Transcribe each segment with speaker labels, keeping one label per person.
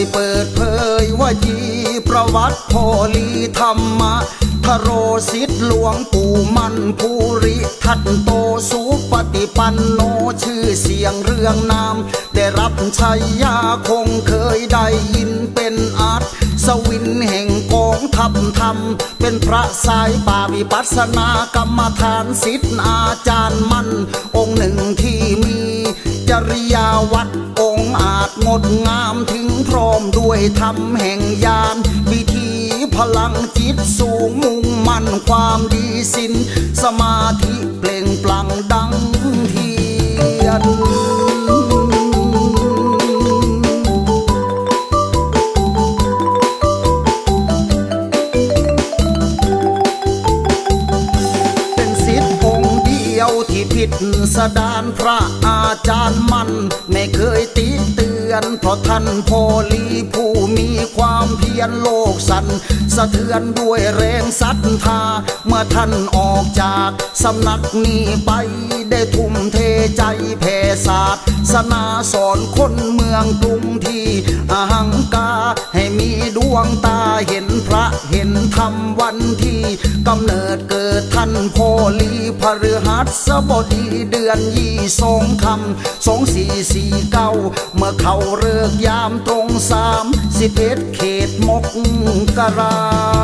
Speaker 1: เปิดเผยว่าจีประวัติพ่อลีธรรมะทโรสิทธิ์หลวงปู่มันภูริทัตโตสุปฏิปันโนชื่อเสียงเรื่องนามได้รับชัยยาคงเคยได้ยินเป็นอาจสวินแห่งกองทัพธรรมเป็นพระสายป่าวิปัสสนากรรมฐานศิษย์อาจารย์มั่นองค์หนึ่งที่มีจริยาวัดองค์อาจงดงามถึงพร้อมด้วยธรรมแห่งญาณวิธีพลังจิตสูงมุ่งมั่นความดีสินสมาธิเปล่งปลั่งดังเทียนเป็นศิษย์องค์เดียวที่พิสดารพระอาจารย์มั่นไม่เคยติเตือนเพราะท่านโพลีผู้มีความเพียรโลกสั่นสะเทือนด้วยแรงศรัทธาเมื่อท่านออกจากสำนักนี้ไปได้ทุ่มเทใจแผ่ศาสนาสอนคนเมืองกรุงที่อหังกาให้มีดวงตาเห็นพระเห็นธรรมวันที่กำเนิดเกิดท่านโพลีพฤหัสบดีเดือน22 2449เมื่อเขาเลิกยามตรง31 เขตมกรา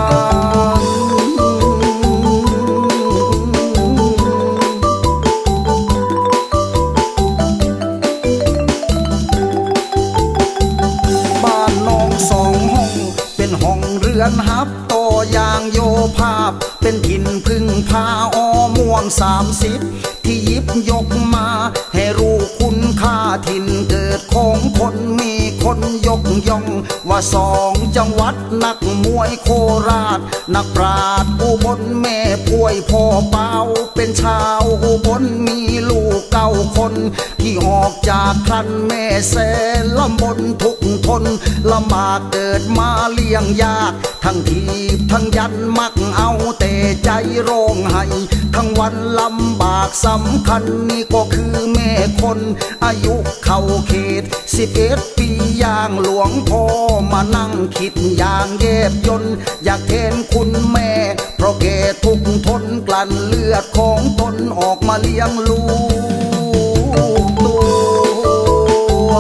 Speaker 1: บ้านน้องสองห้องเป็นห้องเรือนฮับโตอย่างโยภาพเป็นถิ่นพึ่งพาม่วง30ที่หยิบยกมาให้รู้คุณค่าถิ่นเกิดของคนมีคนยกย่องว่า2 จังหวัดนักมวยโคราชนักปราชญ์อุบลแม่ป่วยพ่อเปล่าเป็นชาวอุบลมีลูก9 คนที่ออกจากครันแม่แสนลำบนทุกทนลำบากเกิดมาเลี้ยงยากทั้งทีบทั้งยันมักเอาแต่ใจร้องไห้ทั้งวันลำบากสำคัญนี่ก็คือแม่คนอายุเข้าเขต11 ปีอย่างหลวงพ่อมานั่งคิดอย่างแยบยลอยากเห็นคุณแม่เพราะแกทุกทนกลั่นเลือดของตนออกมาเลี้ยงลูกตัว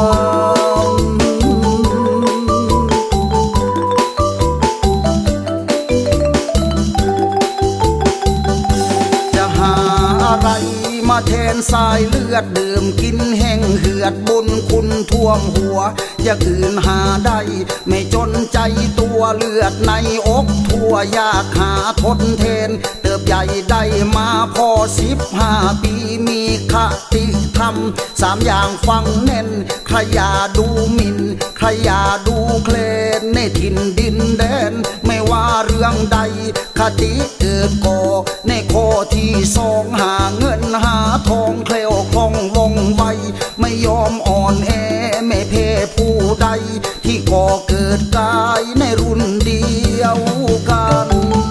Speaker 1: อะไรมาแทนสายเลือดดื่มกินแห้งเหือดบุญคุณท่วมหัวอย่าคืนหาได้ไม่จนใจตัวเลือดในอกทั่วอยากหาทดแทนเติบใหญ่ได้มาพอ15 ปีมีคติธรรม3 อย่างฟังแน่นใครอย่าดูหมิ่นใครอย่าดูเคลนในถิ่นดินแดนไม่ว่าเรื่องใดคติเกิดก่อในข้อที่2หาเงินหาทองเคล้วคล่องว่องไวไม่ยอมอ่อนแอไม่แพ้ผู้ใดที่ก่อเกิดกายในรุ่นเดียวกัน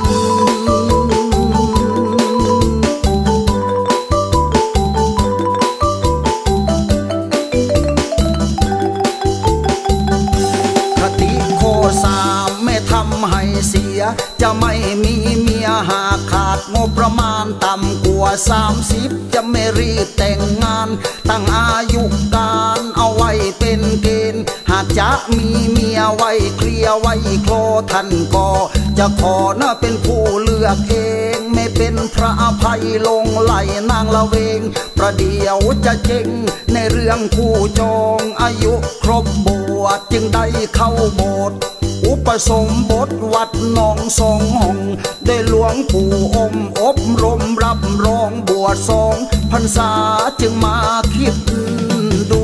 Speaker 1: คติข้อ3ไม่ทำให้เสียจะไม่มีเมียหากขาดงบประมาณต่ำกว่า30จะไม่รีบแต่งงานตั้งอายุการเอาไว้เป็นเกณฑ์หากจะมีเมียไว้เคลียร์ไว้โคลท่านก็จะขอนะเป็นผู้เลือกเองไม่เป็นพระอภัยลงไหลนางละเวงประเดี๋ยวจะเจ๊งในเรื่องคู่จองอายุครบบวชจึงได้เข้าโบสถ์อุปสมบทวัดหนองสองห้องได้หลวงปู่อบรมรับรองบวช2 พรรษาจึงมาคิดดู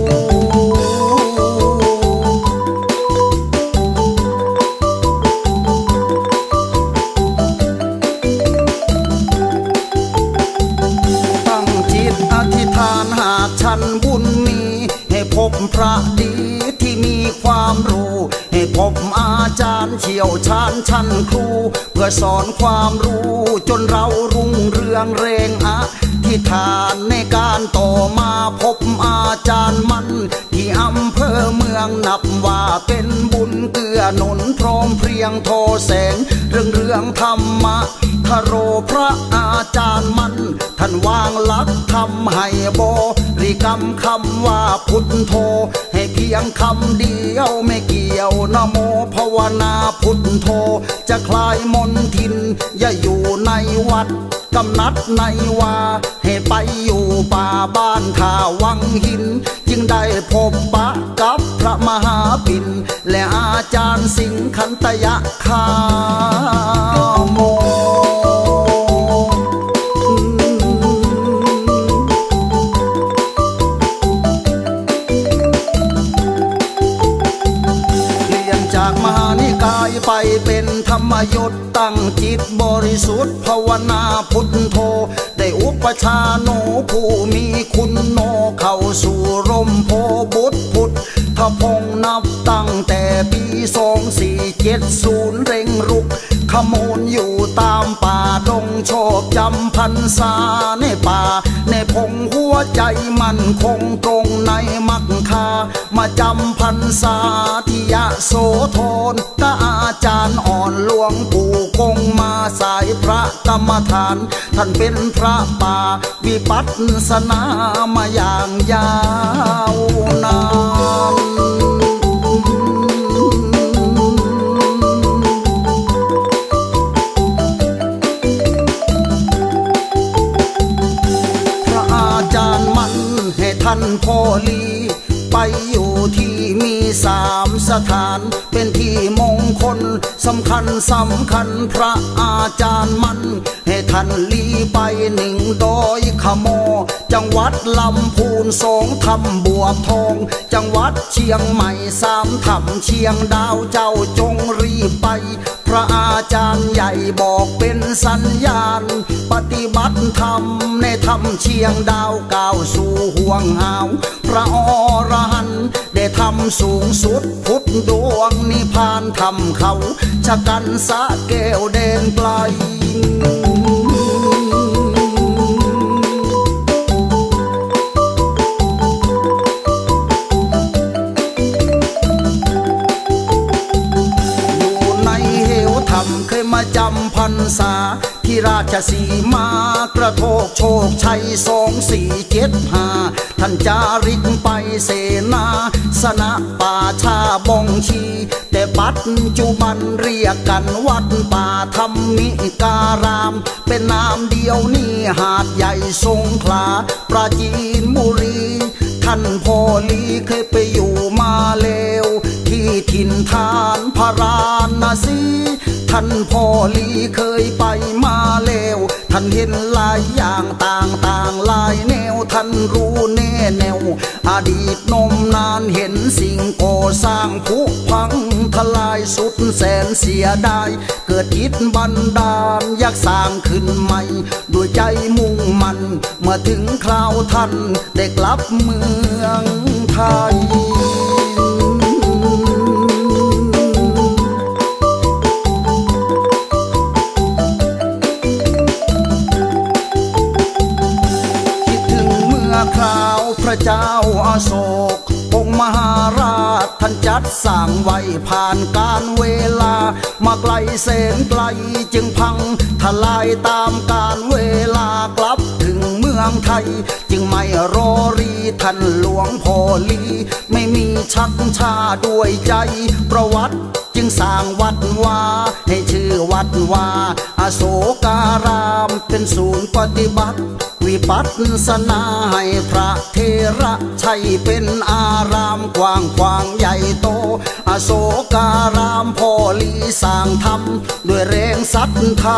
Speaker 1: ตั้งจิตอธิษฐานหากฉันบุญมีให้พบพระดีที่มีความรู้ให้พบอาจารย์เชี่ยวชาญชั้นครูเพื่อสอนความรู้จนเรารุ่งเรืองเร่งอธิษฐานในการต่อมาพบอาจารย์มันที่อำเภอเมืองนับว่าเป็นบุญเกื้อหนุนพร้อมเพรียงโทแสงเรื่องธรรมะทโรพระอาจารย์มันท่านวางหลักทำให้บริกรรมคำว่าพุทโธให้เพียงคำเดียวไม่เกี่ยวนะโมภาวนาพุทโธจะคลายมนทินอย่าอยู่ในวัดกำนัดในวาให้ไปอยู่ป่าบ้านท่าวังหินจึงได้พบปะกับพระมหาปิ่นและอาจารย์สิงห์ขันตยะคาโมจากมหานิกายไปเป็นธรรมยุทธ์ตั้งจิตบริสุทธิ์ภาวนาพุทโธได้อุปชาโนผู้มีคุณโนเข้าสู่ร่มโพบุตรพุทธพงศ์นับตั้งแต่ปี2470เร่งรุกขมูลอยู่ตามป่าดงโชคจำพรรษาในป่าในพงหัวใจมั่นคงตรงในมักคามาจำพรรษาที่ยะโสธรก็อาจารย์อ่อนหลวงปู่คงมาสายพระกรรมฐานท่านเป็นพระป่าวิปัสสนามาอย่างยาวนานท่านพ่อลีไปอยู่ที่มี3 สถานเป็นที่มงคลสำคัญพระอาจารย์มันให้ท่านลีไป1 ดอยขโมจังหวัดลำพูน2 ถ้ำบวบทองจังหวัดเชียงใหม่3 ถ้ำเชียงดาวเจ้าจงรีบไปพระอาจารย์ใหญ่บอกเป็นสัญญาณปฏิบัติธรรมในถ้ำเชียงดาวก้าวสู่ห่วงหาวพระอรหันต์ได้ทำสูงสุดพุทธดวงนิพพานทำเขาชะกันสะแก้วแดนไกลเคยมาจำพรรษาที่ราชสีมากระโทกโชคชัย2475ท่านจาริกไปเสนาสนะป่าชาบองชีแต่ปัจจุบันเรียกกันวัดป่าธรรมิการามเป็นนามเดียวนี่หาดใหญ่สงขลาปราจีนบุรีท่านพ่อลีเคยไปอยู่มาแล้วที่ถิ่นฐานพระราณสีท่านพ่อลีเคยไปมาแล้วท่านเห็นหลายอย่างต่างหลายแนวท่านรู้แน่แนวอดีตนมนานเห็นสิ่งก่อสร้างผุพังทลายสุดแสนเสียดายเกิดคิดบันดาลอยากสร้างขึ้นใหม่ด้วยใจมุ่งมั่นเมื่อถึงคราวท่านได้กลับเมืองไทยคราวพระเจ้าอาโศกองค์มหาราชท่านจัดสร้างไว้ผ่านการเวลามาไกลแสนไกลจึงพังทลายตามการเวลากลับถึงเมืองไทยจึงไม่รอรีท่านหลวงพ่อลีไม่มีชักชาด้วยใจประวัติจึงสร้างวัดวาให้ชื่อวัดวาอโศการามเป็นศูนย์ปฏิบัติวิปัสสนาให้พระเทระใช่เป็นอารามกว้างขวางใหญ่โตอโศการามพ่อลีสร้างธรรมด้วยแรงศรัทธา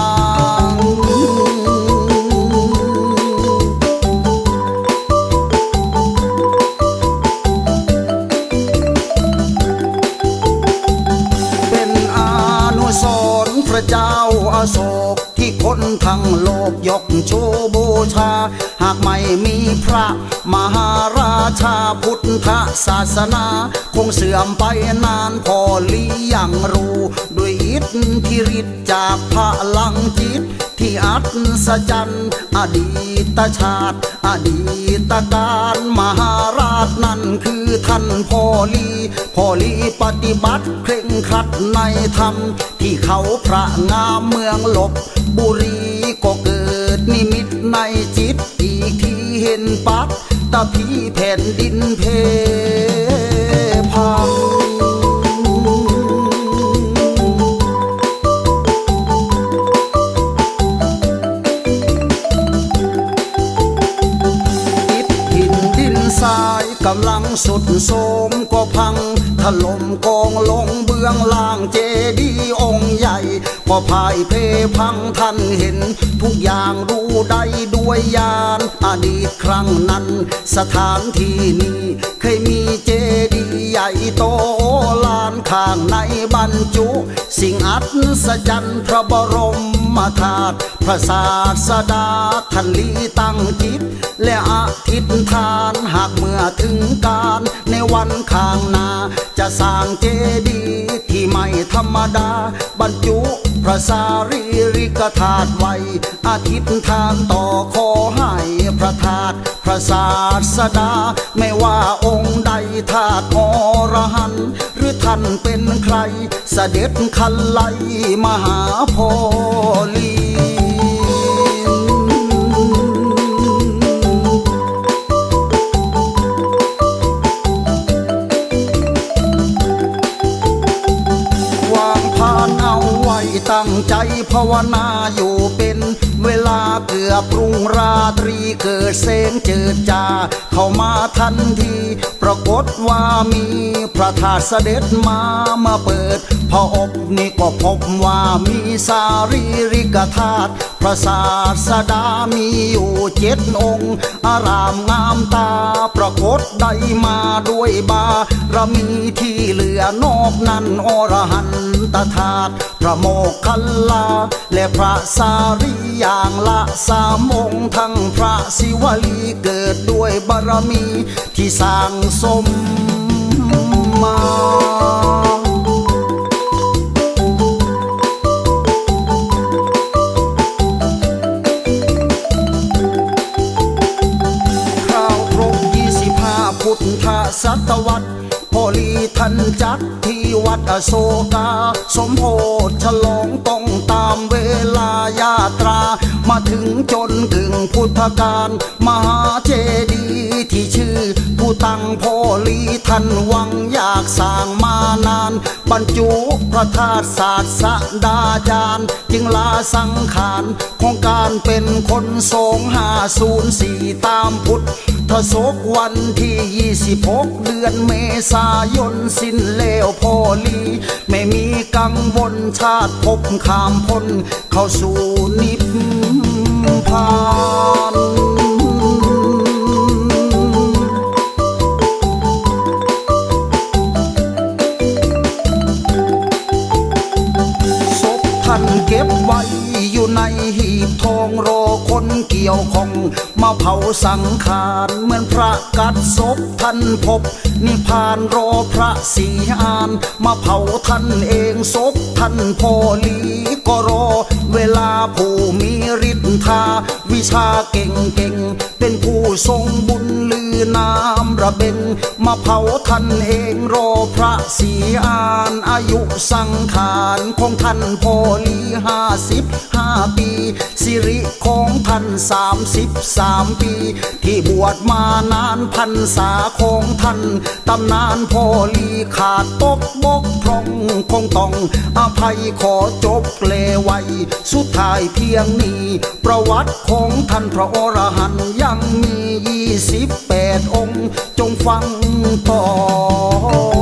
Speaker 1: เป็นอนุสรณ์พระเจ้าอโศกที่คนทั้งโลกยกโชบูชาหากไม่มีพระมหาราชาพุทธศาสนาคงเสื่อมไปนานพอลียังรู้ด้วยอิทธิฤทธิ์จากพลังจิตที่ออัศจรรย์อดีตชาติอดีตการมหาราชนั่นคือท่านพ่อลีปฏิบัติเคร่งครัดในธรรมที่เขาพระงามเมืองลบบุรีก็เกิดนิมิตในจิตอีกที่เห็นปักตะพีแผ่นดินเพพังทรายกำลังสุดโทรมก็พังถล่มกองลงเบื้องล่างเจดีย์องค์ใหญ่ก็พ่ายเพพังท่านเห็นทุกอย่างรู้ได้ด้วยญาณอดีตครั้งนั้นสถานที่นี้เคยมีเจดีย์ใหญ่โตลานข้างในบรรจุสิ่งอัศจรรย์พระบรมธาตุพระศาสดาท่านลีตั้งจิตและอธิษฐานหากเมื่อถึงการในวันข้างหน้าจะสร้างเจดีย์ที่ไม่ธรรมดาบรรจุพระสารีริกธาตุไว้อธิษฐานต่อขอให้พระธาตุพระศาสดาไม่ว่าองค์ใดธาตุอรหันต์หรือท่านเป็นใครเสด็จคันไลมหาโพลีตั้งใจภาวนาอยู่เป็นเวลาเกือบรุ่งราตรีเกิดเสียงเจิดจ้าเข้ามาทันทีปรากฏว่ามีพระธาตุเสด็จมาเปิดพออบนี่ก็พบว่ามีสารีริกธาตุพระศาสดามีอยู่7 องค์อารามงามตาปรากฏได้มาด้วยบารมีที่เหลือนอกนั้นอรหันตธาตุพระโมคคัลลาและพระสารีอย่างละ3 องค์ทั้งพระศิวลีเกิดด้วยบารมีที่สร้างสมมาพุทธศตวรรษพอลีท่านจัดที่วัดอโศกาสมโภชฉลองต้องตามเวลายาตรามาถึงจนถึงพุทธกาลมหาเจดีย์ที่ชื่อผู้ตั้งพอลีท่านหวังอยากสร้างมานานบรรจุพระธาตุศาสดาจารย์จึงลาสังขารของการเป็นคน2504ตามพุทธศกวันที่26เดือนเมษายนสิ้นแล้วพอลีไม่มีกังวลชาติภพข้ามพ้นเข้าสู่นิพพานศพท่านเก็บไว้อยู่ในหีบทองรอคนเกี่ยวข้องมาเผาสังขารเหมือนพระกัดศพท่านพบนิพพานรอพระศรีอานมาเผาท่านเองศพท่านพอลีก็รอเวลาผู้มีฤทธาวิชาเก่งเป็นผู้ทรงบุญลือนามระเบนมาเผาท่านเองรอพระศรีอานอายุสังขารของท่านพอลี55 ปีสิริของท่าน33 ปีที่บวชมานานพรรษาของท่านตำนานพอลีขาดตกบกพร่องคงต้องอภัยขอจบเลไว้สุดท้ายเพียงนี้ประวัติของท่านพระอรหันต์ยังมี28 องค์จงฟังต่อ